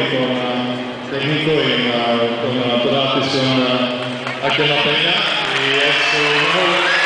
técnico y con toda la afición aquí en La Peña. Y es un honor